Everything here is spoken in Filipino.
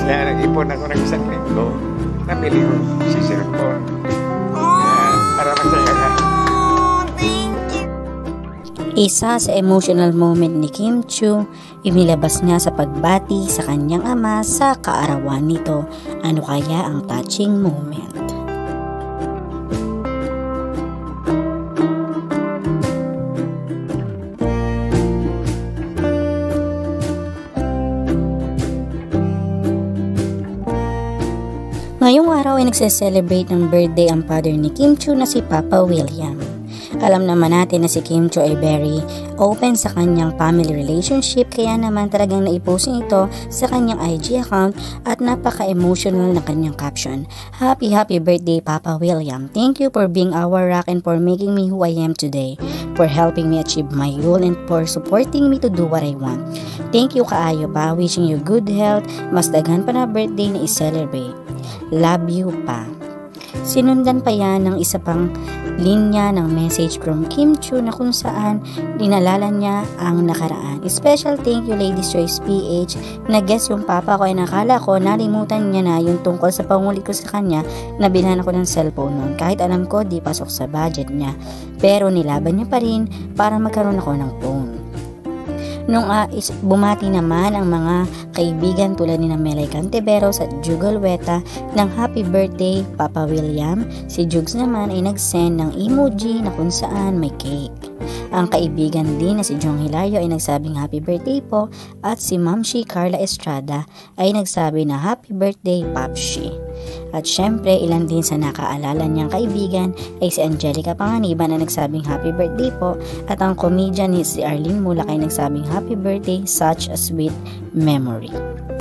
Kaya nag-ipon ako ng 1,000. Nabili ko si cellphone. Para masaya ka. Isa sa emotional moment ni Kim Chiu, inilabas niya sa pagbati sa kanyang ama sa kaarawan nito. Ano kaya ang touching moment? Ngayong araw ay nagse-celebrate ng birthday ang father ni Kim Chiu na si Papa William. Alam naman natin na si Kim Chiu ay very open sa kanyang family relationship, kaya naman talagang naipost ito sa kanyang IG account at napaka-emotional na kanyang caption. Happy birthday Papa William. Thank you for being our rock and for making me who I am today, for helping me achieve my goal and for supporting me to do what I want. Thank you kaayo pa. Wishing you good health. Mas daghan pa na birthday na i-celebrate. Love you pa. Sinundan pa yan ng isa pang linya ng message from Kim Chiu na kung saan dinalala niya ang nakaraan. Special thank you Ladies Choice PH. Nag-guess yung papa ko ay nakala ko nalimutan niya na yung tungkol sa pangulit ko sa kanya na bilhan ako ng cellphone noon. Kahit alam ko di pasok sa budget niya. Pero nilaban niya pa rin para magkaroon ako ng phone. Nung bumati naman ang mga kaibigan tulad ni Melay Cantiveros at Jugal Weta ng happy birthday Papa William, si Jugs naman ay nag-send ng emoji na kung saan may cake. Ang kaibigan din na si Jong Hilario ay nagsabing happy birthday po at si Mamshi Carla Estrada ay nagsabi na happy birthday Papshi. At syempre, ilan din sa nakaalala niyang kaibigan ay si Angelica Panganiban na nagsabing happy birthday po at ang comedian ni si Arlene Mulak ay nagsabing happy birthday, such a sweet memory.